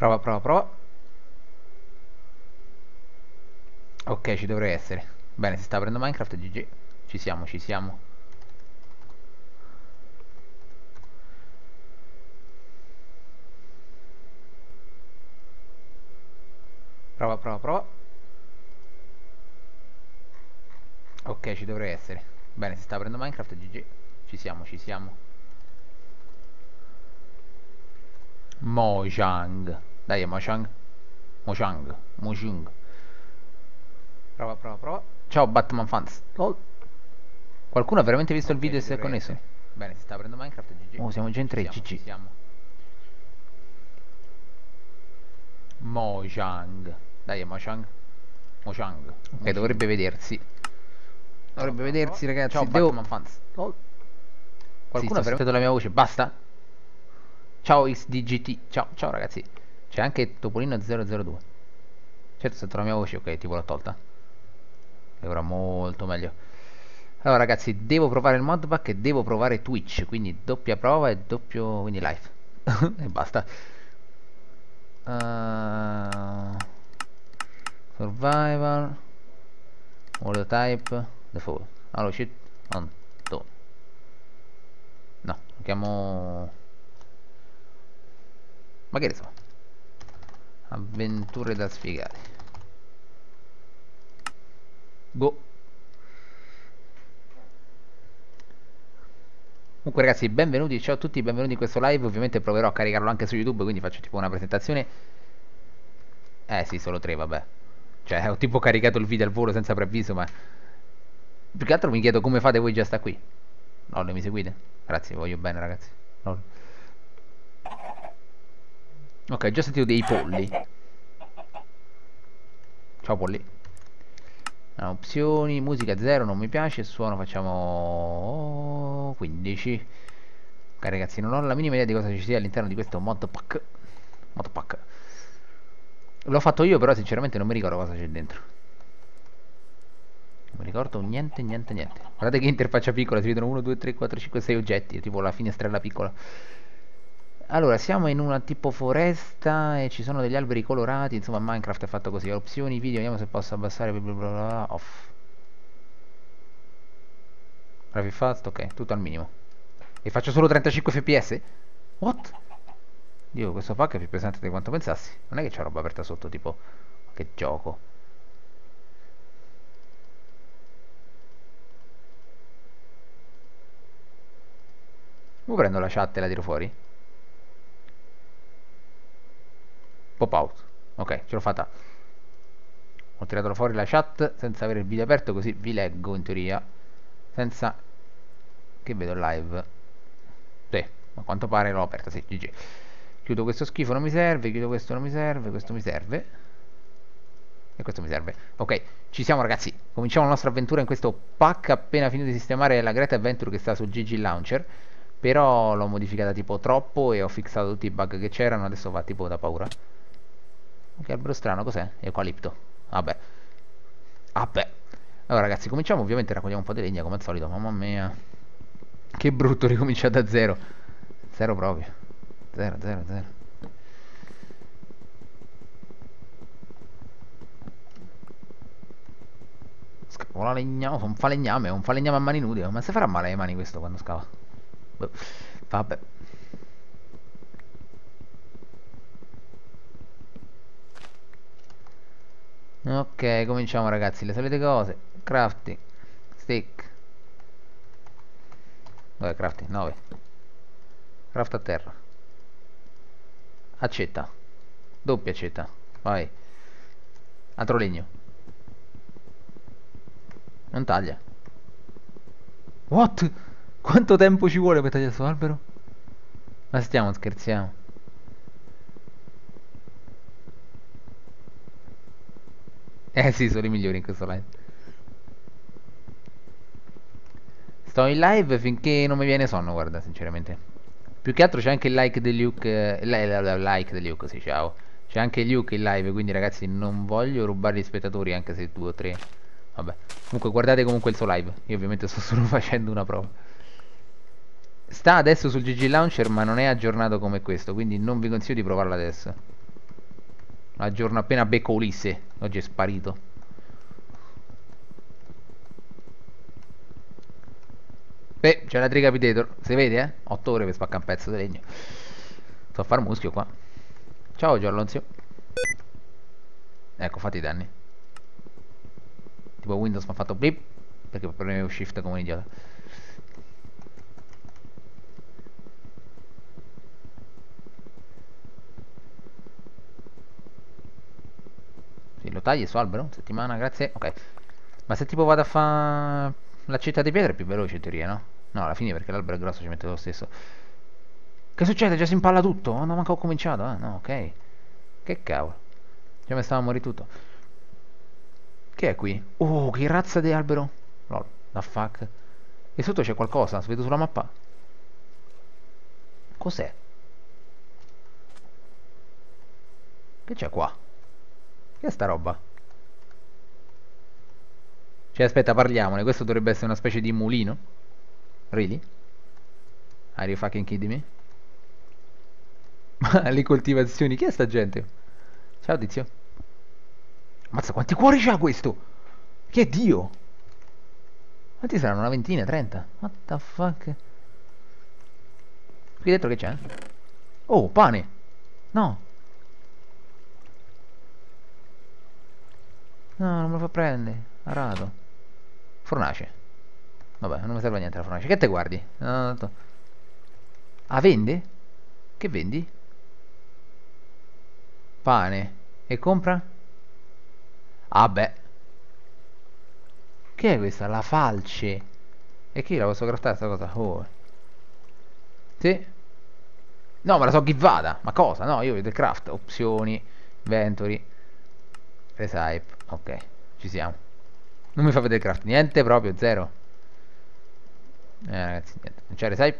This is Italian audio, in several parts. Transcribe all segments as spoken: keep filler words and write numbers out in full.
Prova, prova, prova. Ok, ci dovrei essere. Bene, si sta aprendo Minecraft, G G. Ci siamo, ci siamo. Prova, prova, prova. Ok, ci dovrei essere. Bene, si sta aprendo Minecraft, G G. Ci siamo, ci siamo. Mojang. Dai, è Mojang. Mojang. Mojang. Prova, prova, prova. Ciao Batman fans. Lol. Qualcuno ha veramente visto il Ok, video e ci si è dovrei connesso? essere. Bene, si sta aprendo Minecraft, G G. Oh, siamo già in Ci tre, siamo, ci G G. siamo. Mojang. Dai, è Mojang. Mojang. Ok, Mojang. dovrebbe vedersi. Prova, Dovrebbe prova, prova. vedersi, ragazzi. Ciao Devo... Batman fans. Lol. Sì, Qualcuno sto ha veramente... sentendo la mia voce. Basta? Ciao X D G T. Ciao, ciao ragazzi. C'è anche Topolino zero zero due. Certo, sento la mia voce. Ok, tipo l'ho tolta. E ora molto meglio. Allora ragazzi, devo provare il modpack e devo provare Twitch. Quindi doppia prova e doppio... quindi live. E basta. Uh, survival. Audio type. Default. Allora, shit. On. Do. No, lo chiamo... ma che ne so. Avventure da sfigare. Go. Comunque ragazzi, benvenuti, ciao a tutti, benvenuti in questo live. Ovviamente proverò a caricarlo anche su YouTube, quindi faccio tipo una presentazione. Eh sì, solo tre, vabbè. Cioè, ho tipo caricato il video al volo senza preavviso, ma... più che altro mi chiedo come fate voi già sta qui. No, mi seguite? Grazie, vi voglio bene ragazzi. Lol. Ok, ho già sentito dei polli. Ciao polli. Ah, opzioni, musica zero, non mi piace, suono facciamo quindici. Ok ragazzi, non ho la minima idea di cosa ci sia all'interno di questo modpack. Modpack. L'ho fatto io, però sinceramente non mi ricordo cosa c'è dentro. Non mi ricordo niente, niente, niente. Guardate che interfaccia piccola, si vedono uno, due, tre, quattro, cinque, sei oggetti, è tipo la finestrella piccola. Allora, siamo in una tipo foresta e ci sono degli alberi colorati, insomma Minecraft è fatto così. Opzioni, video, vediamo se posso abbassare, bla bla bla bla, off. Graphic fast, ok, tutto al minimo. E faccio solo trentacinque fps? What? Dio, questo pack è più pesante di quanto pensassi. Non è che c'è roba aperta sotto, tipo... che gioco. Come prendo la chat e la tiro fuori? Pop out. Ok, ce l'ho fatta. Ho tirato fuori la chat senza avere il video aperto, così vi leggo in teoria. Senza che vedo il live. Sì, a quanto pare l'ho aperta, sì, G G. Chiudo questo schifo, non mi serve, chiudo questo, non mi serve, questo mi serve. E questo mi serve. Ok, ci siamo ragazzi. Cominciamo la nostra avventura in questo pack appena finito di sistemare la Great Adventure che sta sul G G Launcher. Però l'ho modificata tipo troppo e ho fissato tutti i bug che c'erano. Adesso va tipo da paura. Che albero strano, cos'è? Eucalipto. Vabbè. Vabbè. Allora ragazzi, cominciamo. Ovviamente raccogliamo un po' di legna come al solito. Mamma mia. Che brutto ricominciare da zero. Zero proprio. Zero, zero, zero. Scavola legname, un falegname, un falegname a mani nude. Ma se farà male ai mani questo quando scava? Boh. Vabbè. Ok, cominciamo ragazzi, le solite cose. Crafting. Stick. Dove crafting? nove. Craft a terra. Accetta. Doppia accetta. Vai. Altro legno. Non taglia. What? Quanto tempo ci vuole per tagliare questo albero? Ma stiamo scherziamo. Eh sì, sono i migliori in questo live. Sto in live finché non mi viene sonno, guarda, sinceramente. Più che altro c'è anche il like di Luke. Eh, li- li- li- like di Luke, sì, ciao. C'è anche Luke in live, quindi ragazzi non voglio rubare gli spettatori anche se due o tre. Vabbè. Comunque guardate comunque il suo live. Io ovviamente sto solo facendo una prova. Sta adesso sul G G Launcher ma non è aggiornato come questo, quindi non vi consiglio di provarlo adesso. La giorno appena becco Ulisse. Oggi è sparito. Beh, c'è la Tricapitator. Si vede, eh? otto ore per spaccare un pezzo di legno. Sto a far muschio qua. Ciao Giorlonzio. Ecco, fatti i danni. Tipo Windows mi ha fatto blip perché premevo shift come un idiota. Sì, lo tagli su albero? Settimana, grazie. Ok. Ma se tipo vado a fare la città di pietra è più veloce in teoria, no? No, alla fine perché l'albero è grosso ci mette lo stesso. Che succede? Già si impalla tutto? Oh, no, manca ho cominciato, eh? No, ok. Che cavolo. Già mi stava a morire tutto. Che è qui? Oh, che razza di albero. Lol, the fuck. E sotto c'è qualcosa, si vede sulla mappa. Cos'è? Che c'è qua? Che è sta roba? Cioè, aspetta, parliamone. Questo dovrebbe essere una specie di mulino. Really? Are you fucking kidding me? Ma le coltivazioni, chi è sta gente? Ciao tizio. Mazza, quanti cuori c'ha questo? Che è Dio? Quanti saranno? Una ventina, trenta? What the fuck? Qui dentro che c'è? Oh, pane! No! No, non me lo fa prendere. Arato. Fornace. Vabbè, non mi serve a niente la fornace. Che te guardi? No, no, no. Ah, vende? Che vendi? Pane. E compra? Ah, beh. Che è questa? La falce. E chi la posso craftare sta cosa? Oh. Sì. No, me la so givata. Ma cosa? No, io vedo il craft. Opzioni. Inventory. Recipe. Ok, ci siamo. Non mi fa vedere il craft. Niente proprio, zero. Eh ragazzi, niente. Non c'è recipe?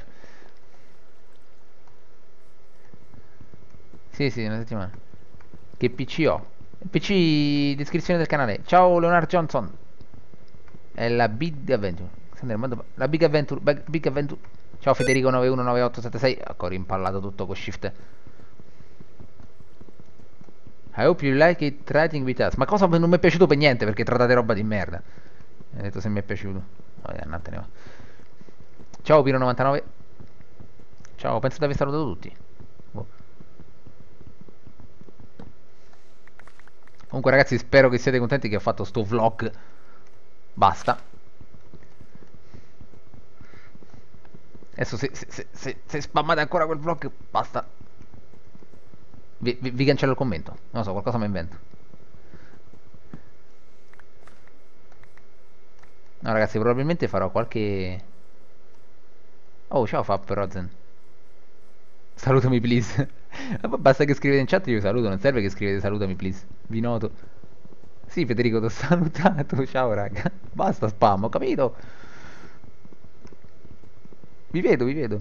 Sì, sì, una settimana. Che P C ho? P C, descrizione del canale. Ciao Leonard Johnson. È la Big Adventure. La Big Adventure. Big Adventure. Ciao Federico nove uno nove otto sette sei. Ecco, ho rimpallato tutto con shift. I hope you like it writing with us. Ma cosa non mi è piaciuto per niente perché trattate roba di merda. Hai detto se mi è piaciuto. Vabbè, andatene va. Ciao Piro novantanove. Ciao, penso di aver salutato tutti. Oh. Comunque ragazzi, spero che siate contenti che ho fatto sto vlog. Basta. Adesso se, se, se, se, se spammate ancora quel vlog, basta. Vi, vi, vi cancello il commento. Non lo so, qualcosa mi invento. No ragazzi, probabilmente farò qualche... Oh, ciao Fab Rozen. Salutami please. Basta che scrivete in chat io saluto. Non serve che scrivete salutami please. Vi noto. Sì Federico, ti ho salutato. Ciao raga. Basta spam, ho capito. Vi vedo, vi vedo.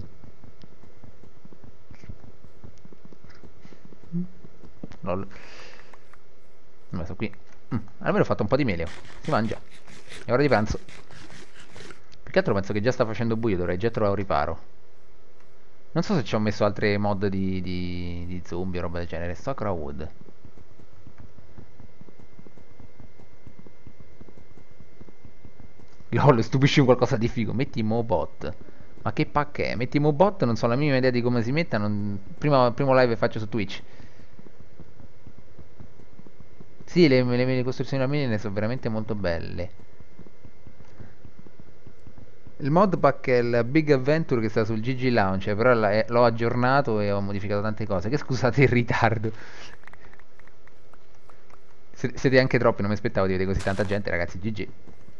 Lol. Ho messo qui. Mm, almeno ho fatto un po' di melio. Si mangia. È ora di pranzo. Più che altro penso che già sta facendo buio. Dovrei già trovare un riparo. Non so se ci ho messo altre mod di, di, di zombie o roba del genere. Sacra Wood. Lol, stupisci in qualcosa di figo. Metti Mobot. Ma che pacca è? Metti Mobot, non so la minima idea di come si metta. Non... Prima, primo live che faccio su Twitch. Sì, le, le, le costruzioni a mine sono veramente molto belle. Il modpack è il Big Adventure che sta sul G G Launcher, però l'ho aggiornato e ho modificato tante cose. Che scusate il ritardo. Siete anche troppi, non mi aspettavo di vedere così tanta gente, ragazzi. G G.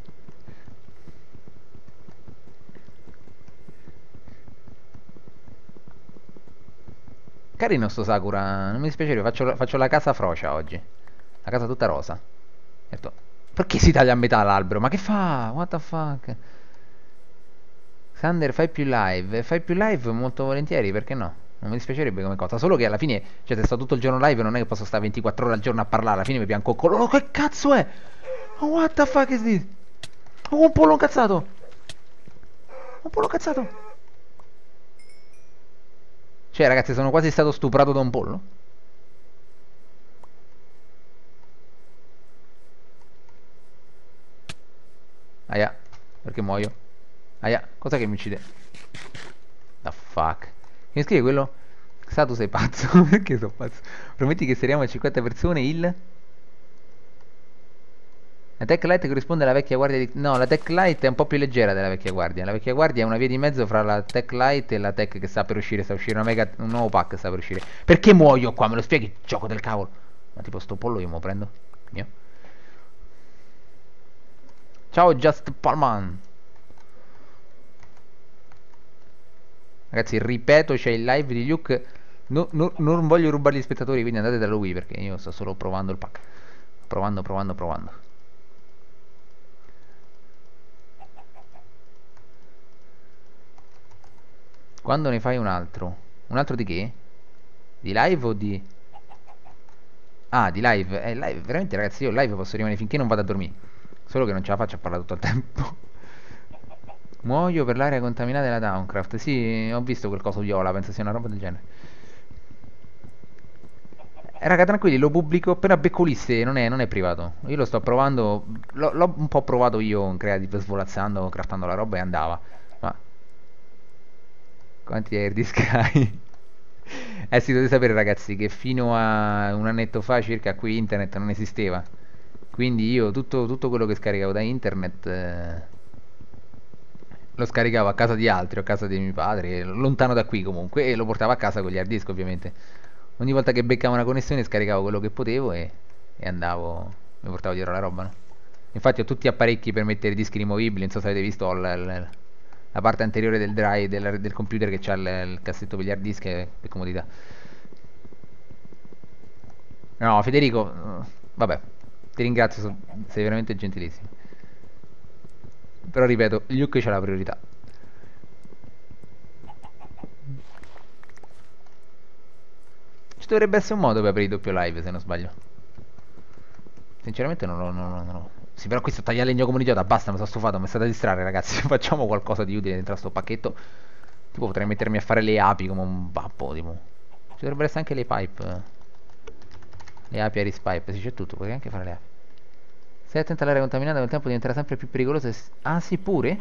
Carino sto Sakura, non mi dispiacerebbe, faccio, faccio la casa frocia oggi. La casa tutta rosa. Detto, perché si taglia a metà l'albero? Ma che fa? What the fuck? Sander, fai più live. Fai più live molto volentieri, perché no? Non mi dispiacerebbe come cosa. Solo che alla fine, cioè, se sto tutto il giorno live, non è che posso stare ventiquattro ore al giorno a parlare. Alla fine mi bianco il collo. Oh, che cazzo è? Oh, what the fuck is this? Oh, un pollo incazzato. Un pollo incazzato. Cioè, ragazzi, sono quasi stato stuprato da un pollo. Aia, perché muoio? Aia, cos'è che mi uccide? The fuck? Che mi scrive quello? Sa tu sei pazzo? Perché sono pazzo? Prometti che seriamo a cinquanta persone il... La Tech Light corrisponde alla vecchia guardia di... No, la Tech Light è un po' più leggera della vecchia guardia. La vecchia guardia è una via di mezzo fra la Tech Light e la Tech che sta per uscire. Sta per uscire una mega... un nuovo pack sta per uscire. Perché muoio qua? Me lo spieghi? Gioco del cavolo. Ma tipo sto pollo io me lo prendo? Mio. Ciao Just Palman. Ragazzi, ripeto, c'è il live di Luke. No, no, non voglio rubare gli spettatori, quindi andate da lui perché io sto solo provando il pack. Provando, provando, provando. Quando ne fai un altro? Un altro di che? Di live o di... Ah, di live. Eh, live, veramente ragazzi, io live posso rimanere finché non vado a dormire. Solo che non ce la faccio a parlare tutto il tempo. Muoio per l'area contaminata della Downcraft. Sì, ho visto quel coso viola, penso sia una roba del genere. Eh, raga, tranquilli, lo pubblico appena becco liste, non è, non è privato. Io lo sto provando, l'ho l'ho un po' provato io in creative, svolazzando, craftando la roba e andava. Ma quanti air disk hai? Eh sì, dovete sapere ragazzi che fino a un annetto fa circa qui internet non esisteva. Quindi io tutto, tutto quello che scaricavo da internet eh, lo scaricavo a casa di altri o a casa di mio padre, lontano da qui comunque, e lo portavo a casa con gli hard disk ovviamente. Ogni volta che beccavo una connessione scaricavo quello che potevo e, e andavo, mi portavo dietro la roba, no? Infatti ho tutti apparecchi per mettere i dischi rimovibili, non so se avete visto ho l- l- la parte anteriore del drive del, del computer che c'ha il, il cassetto per gli hard disk e per comodità. No, Federico, eh, vabbè, ti ringrazio, so- sei veramente gentilissimo. Però ripeto, Luke c'ha la priorità. Ci dovrebbe essere un modo per aprire il doppio live, se non sbaglio. Sinceramente non lo... Non, lo- non lo- Sì, però qui sto tagliando legno come un idiota, basta, mi sono stufato, mi state a distrarre, ragazzi. Facciamo qualcosa di utile dentro a sto pacchetto. Tipo potrei mettermi a fare le api come un babbo, tipo. Ci dovrebbero essere anche le pipe. eh. Le api Iris Pipe, sì, c'è tutto, puoi anche fare le api. Stai attento all'area contaminata, col tempo diventerà sempre più pericolosa. e s- Ah, sì, pure?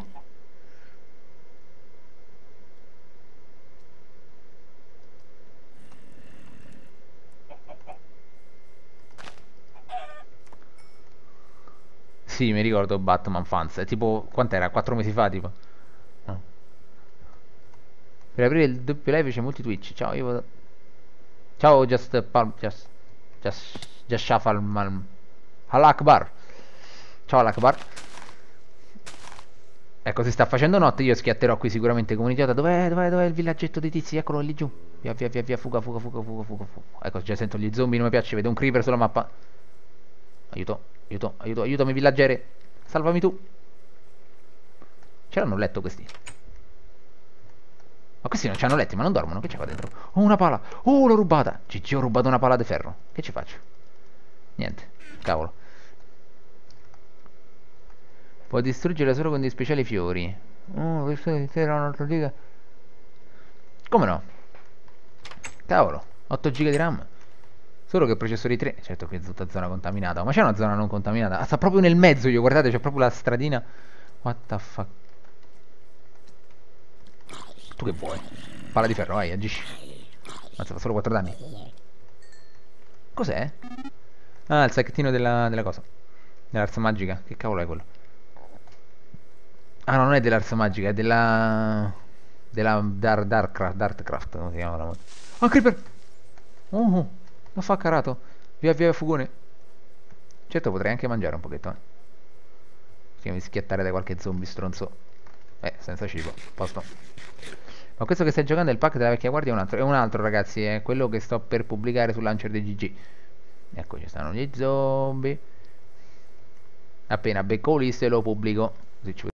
Sì, mi ricordo Batman Fans. È tipo, quant'era? Quattro mesi fa, tipo. No. Per aprire il doppio live c'è molti Twitch. Ciao, io vado... Ciao, Just Palm... Just... Just... Just Shuffle Mal... Allah Akbar. Ciao, Allah Akbar. Ecco, si sta facendo notte, io schiatterò qui sicuramente come un idiota. Dov'è, dov'è, dov'è il villaggetto dei tizi? Eccolo lì giù. Via, via, via, via, fuga, fuga, fuga, fuga, fuga, fuga. Ecco, già sento gli zombie, non mi piace, vedo un creeper sulla mappa. Aiuto, aiuto, aiuto, aiutami villaggere. Salvami tu. C'erano un letto questi. Ma questi non c'hanno letti, ma non dormono. Che c'è qua dentro? Oh, una pala. Oh, l'ho rubata. Gigi, ho rubato una pala di ferro. Che ci faccio? Niente. Cavolo. Può distruggere solo con dei speciali fiori. Oh, questo era un'altra diga. Come no? Cavolo. otto giga di RAM. Solo che processori tre. Certo qui è tutta zona contaminata. Ma c'è una zona non contaminata? Ah, sta proprio nel mezzo io, guardate, c'è proprio la stradina. What the fuck? Tu che vuoi? Palla di ferro, vai, agisci. Mazza, fa solo quattro danni. Cos'è? Ah, il sacchettino della, della cosa. Dell'arsa magica. Che cavolo è quello? Ah, no, non è dell'arsa magica, è della... Della Dar, Darkcraft, Darkcraft, come si chiama la moto. Ah, creeper! Oh, oh, lo fa carato. Via, via, fugone. Certo, potrei anche mangiare un pochetto, eh. Prima di schiattare da qualche zombie stronzo. Eh, senza cibo, posto. Ma questo che stai giocando è il pack della vecchia guardia, è un altro, è un altro ragazzi, è quello che sto per pubblicare sul launcher di G G. Ecco, ci stanno gli zombie. Appena becco liste lo pubblico. Così ci